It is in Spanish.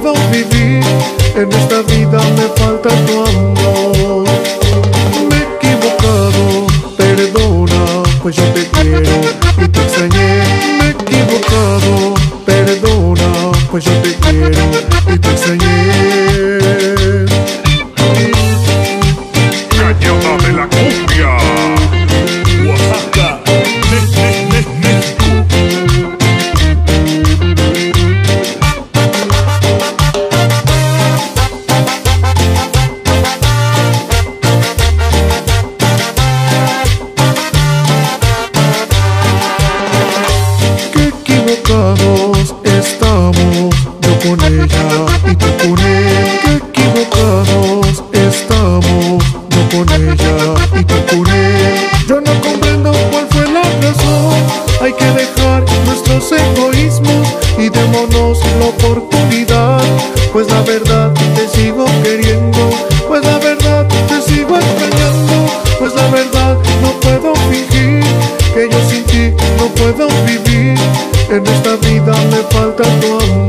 puedo vivir. En esta vida me falta tu amor. Me he equivocado, perdona, pues yo te quiero y te extrañé. Me he equivocado, perdona, pues yo te quiero y te extrañé. Cañada de la cumbia, Oaxaca, México. Qué equivocados estamos, yo con ella y tú con él. Qué equivocados estamos, yo con ella y tú con él. Yo no comprendo cuál fue la razón. Hay que dejar nuestros egoísmos y démonos la oportunidad. Pues la verdad te sigo queriendo, pues la verdad te sigo extrañando. Pues la verdad no puedo fingir que yo sin ti no puedo vivir. En esta vida me falta tu amor.